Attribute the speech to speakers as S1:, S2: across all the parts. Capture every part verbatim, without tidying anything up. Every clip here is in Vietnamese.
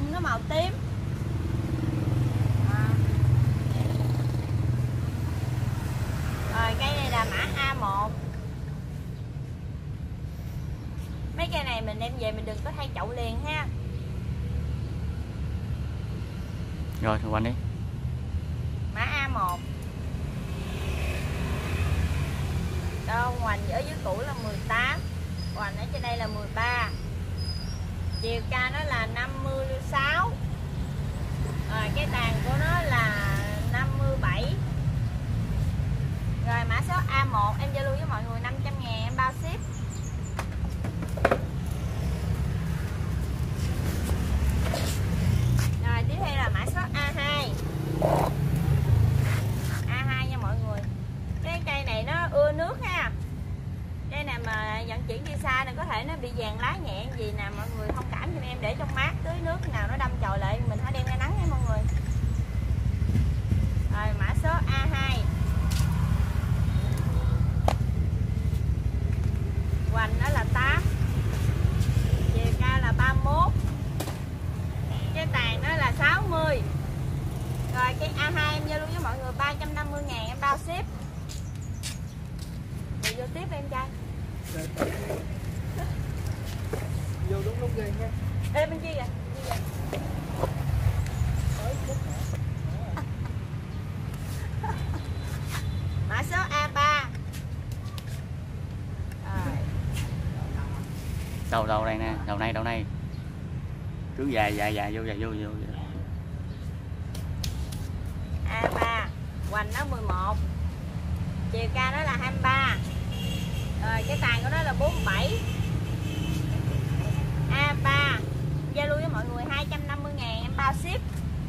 S1: bông nó màu tím. À. Rồi cây này là mã A một. Mấy cây này mình đem về mình đừng có thay chậu liền ha.
S2: Rồi quanh đi.
S1: Mã A một. Đâu hoành ở dưới cũ là mười tám, hoành ở trên đây là mười ba. Chiều cao nó là năm mươi sáu. Rồi cái tàn của nó là năm mươi bảy. Rồi mã số A một em giao lưu với mọi người năm trăm ngàn em bao ship. Rồi tiếp theo là mã số A hai. A hai nha mọi người. Cái cây này nó ưa nước ha. Cây này mà vận chuyển đi xa này có thể nó bị vàng lá nhẹ gì nè, mọi người thông cảm cho em, để trong mát tưới nước nào nó đâm chồi lại mình phải đem ra nắng nha mọi người. Rồi mã số A hai. Hoành nó là tám. Chiều cao là ba mươi mốt. Cái tàn nó là sáu mươi. Rồi cái A hai em giao lưu với mọi người ba trăm năm mươi ngàn em bao ship. Rồi vô tiếp em trai.
S3: Vô đúng lúc ghê nha.
S1: Ê bên kia kìa. Mã số A ba. Rồi.
S2: Đầu đầu đây nè, đầu này đầu này. Cứ dài dài dài vô dài vô vô. vô.
S1: A ba, hoành nó mười một. Chiều cao nó là hai mươi ba. Rồi cái tàn của nó là bốn mươi bảy. A ba giao lưu với mọi người hai trăm năm mươi ngàn em bao ship.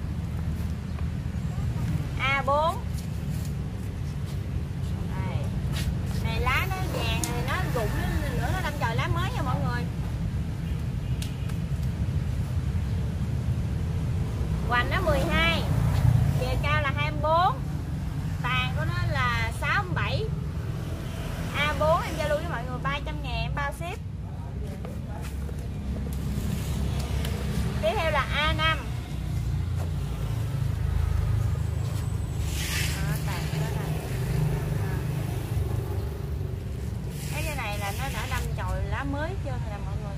S1: A bốn. Đây. Này lá nó vàng này, nó rụng nữa nó đâm chồi lá mới nha mọi người. Hoành nó mười hai. Chiều cao là hai mươi bốn. Tàn của nó là sáu mươi bảy. A bốn em giao lưu với mọi người ba trăm ngàn em bao ship. Tiếp theo là A năm. Đó, tàn của nó này. Cái này là nó đã đâm chồi lá mới chưa nè mọi người.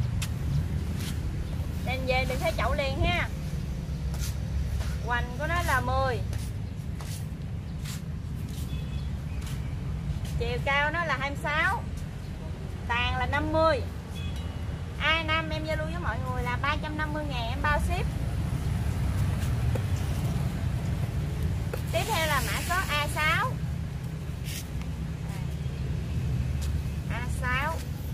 S1: Đem về đừng thấy chậu liền ha. Hoành của nó là mười. Chiều cao nó là hai mươi sáu. Tàn là năm mươi. A năm em giao lưu với mọi người là ba trăm năm mươi ngàn em bao ship. Tiếp theo là mã số A sáu. A sáu.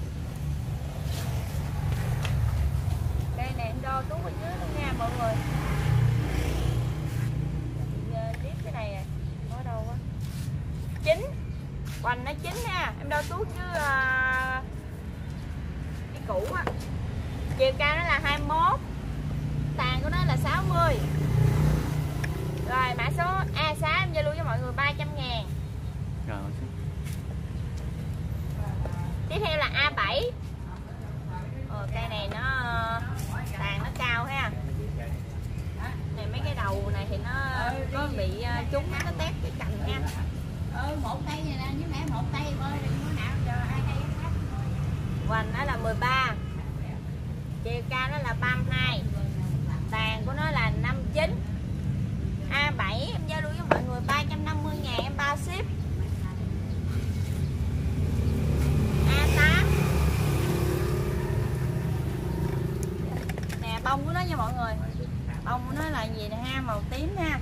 S1: Cây này em đo tú ở dưới luôn nha mọi người. Tiếp cái này à, ở đâu quá. chín. Hoành nó chín nha, em đo tuốt chứ uh, cái cũ á. Chiều cao nó là hai mươi mốt. Tàn của nó là sáu mươi. Rồi mã số A sáu em giao lưu với mọi người ba trăm ngàn.
S2: Rồi.
S1: Tiếp theo là A bảy. Ờ, cây này nó tàn nó cao ha. Này mấy cái đầu này thì nó có bị uh, trúng nó tép cái cành nha.
S4: Ừ, một tay này nè, với mẹ một tay thôi, đừng có nào cho hai tay khác.
S1: Hoành nó là mười ba. Chiều cao nó là ba mươi hai. Tàn của nó là năm mươi chín. A bảy em giao lưu với mọi người ba trăm năm mươi ngàn em bao ship. A tám. Nè bông của nó nha mọi người. Bông của nó là gì nè ha, màu tím ha.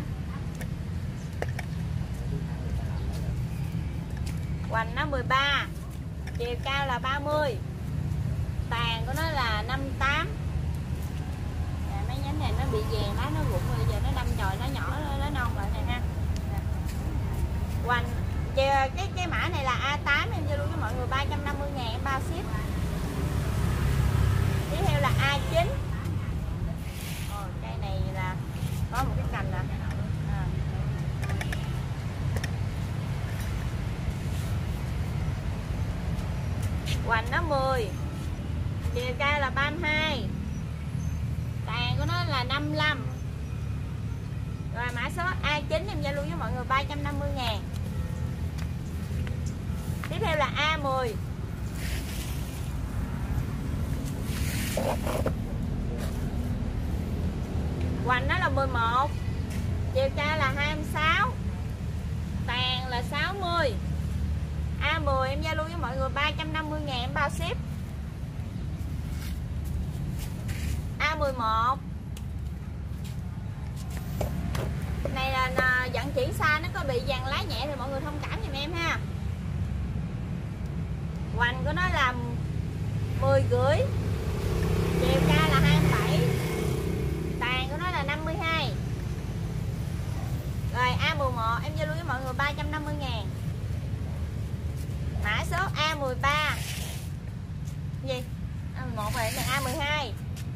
S1: Hoành nó mười ba. Chiều cao là ba mươi. Tàn của nó là năm mươi tám. À, mấy nhánh này nó bị vàng lá nó rụng rồi, giờ nó đâm chồi nó nhỏ nó non lại này ha. Hoành cái cái mã này là A tám em giao lưu với mọi người ba trăm năm mươi ngàn em bao ship. Tiếp theo là A chín. Ồ, cây này là có một cái cành nè. À. Hoành nó mười. Chiều cao là ba mươi hai. Tàn là năm mươi lăm. Rồi mã số A chín em giao lưu với mọi người ba trăm năm mươi ngàn. Tiếp theo là A mười. Hoành nó là mười một, chiều cao là hai mươi sáu, tàn là sáu mươi. A mười em giao lưu với mọi người ba trăm năm mươi ngàn em bao ship. A mười một này là, là vận chuyển xa, nó có bị vàng lá nhẹ thì mọi người thông cảm giùm em ha. Hoành của nó là mười rưỡi, chiều cao là hai mươi bảy, tàn của nó là năm mươi hai. Rồi A mười một em giao lưu với mọi người ba trăm năm mươi ngàn. Mã số A mười ba. Gì? A mười một rồi, này A mười hai.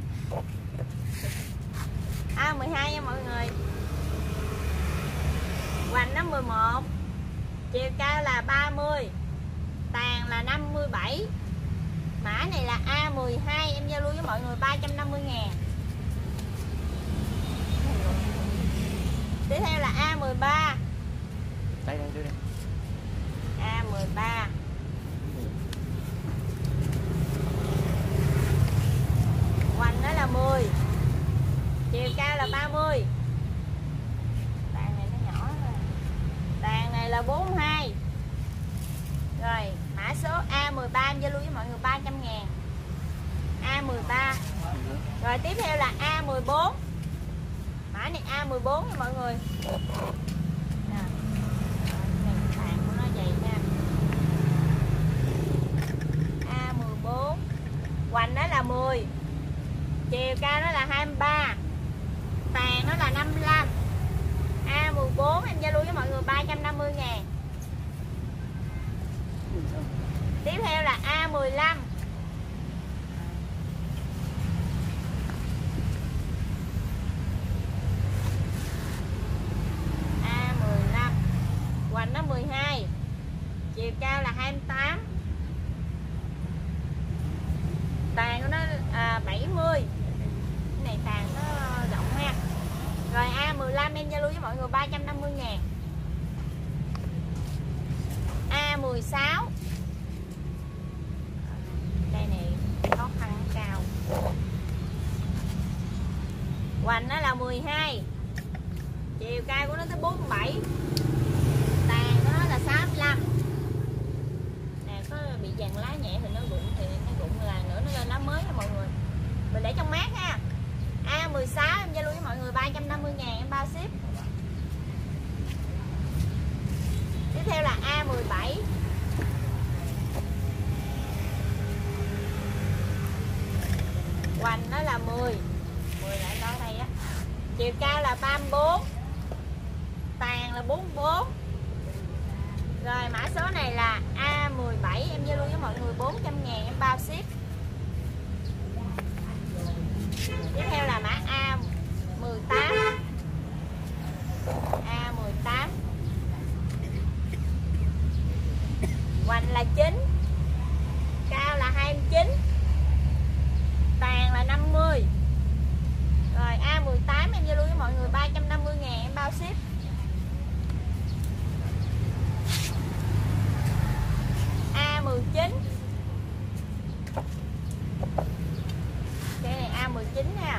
S1: A mười hai nha mọi người. Hoành nó mười một, chiều cao là ba mươi, tàn là năm mươi bảy. Mã này là A mười hai em giao lưu với mọi người ba trăm năm mươi ngàn. Tiếp theo là A mười ba.
S2: Đây đây đây.
S1: A mười ba. Hoành nó là mười, chiều cao là ba mươi. Tàn này nó nhỏ rồi. Tàn này là bốn mươi hai. Rồi mã số A mười ba em giao lưu với mọi người ba trăm ngàn. A mười ba. Rồi tiếp theo là A mười bốn. Mã này A mười bốn nha mọi người. Nè. Tàn của nó dày nha. A mười bốn. Hoành nó là mười, chiều cao nó là hai mươi ba, tàn nó là năm mươi lăm. A mười bốn em giao lưu với mọi người ba trăm năm mươi ngàn. Tiếp theo là A mười lăm. A mười lăm. Hoành nó mười hai, chiều cao là hai mươi tám, tàn của nó à, bảy mươi. Cái này tàn nó rộng ha. Rồi A mười lăm em giao lưu với mọi người ba trăm năm mươi ngàn. A mười sáu. Đây này khó khăn cao. Hoành nó là mười hai, chiều cao của nó tới bốn mươi bảy, tàn của nó là sáu mươi lăm. Nè có bị vàng lá nhẹ thì nó rụng, thì nó rụng là nữa nó lên lá mới nha mọi người. Mình để trong mát ha. A mười sáu em giao lưu với mọi người ba trăm năm mươi ngàn em bao ship. Tiếp theo là A mười bảy. Hoành nó là mười, mười lại đó đây á. Chiều cao là ba mươi bốn, tàn là bốn mươi bốn. Rồi mã số này là A mười bảy em giao lưu với mọi người bốn trăm ngàn em bao ship. Tiếp theo là mã A mười tám. A mười tám. Hoành là chín, cao là hai mươi chín, tàn là năm mươi. Rồi A mười tám em giao lưu với mọi người ba trăm năm mươi ngàn em bao ship. A mười chín. Cái này A mười chín nha.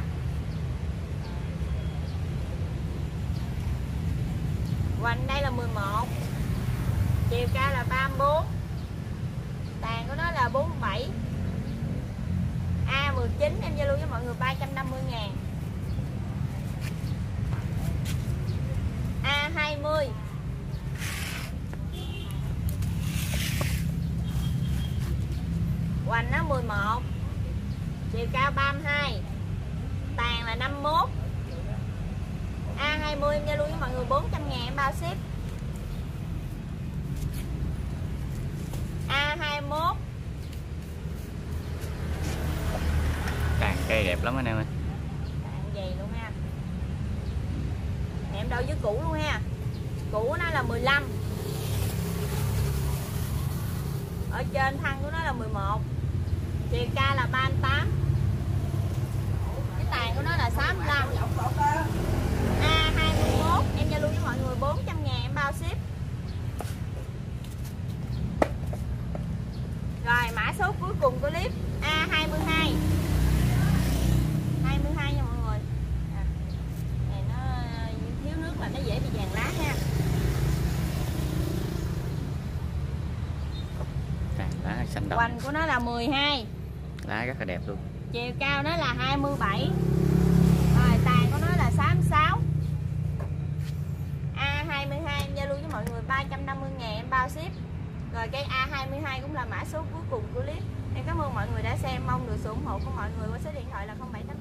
S1: Hoành đây là mười một, chiều cao là ba mươi bốn, tàn của nó là bốn mươi bảy. A mười chín em giao lưu với mọi người ba trăm năm mươi ngàn. A hai mươi. Hoành nó mười một, chiều cao ba mươi hai, tàn là năm mươi mốt. A hai mươi em giao lưu với mọi người bốn trăm ngàn em bao ship. A hai mốt.
S2: Càng cây đẹp lắm anh em ơi.
S1: Tàn dày luôn ha. Em đo với cũ luôn ha. Cũ của nó là mười lăm. Ở trên thân của nó là mười một, chiều cao là ba mươi tám, cái tàn của nó là sáu mươi lăm.
S2: xanh đậm.
S1: Hoành của nó là mười hai.
S2: Lá rất là đẹp luôn.
S1: Chiều cao nó là hai mươi bảy. Rồi tàn của nó là sáu mươi sáu. A hai mươi hai em giao lưu với mọi người ba trăm năm mươi ngàn em bao ship. Rồi cây A hai mươi hai cũng là mã số cuối cùng của clip. Em cảm ơn mọi người đã xem, mong được sự ủng hộ của mọi người qua số điện thoại là không bảy tám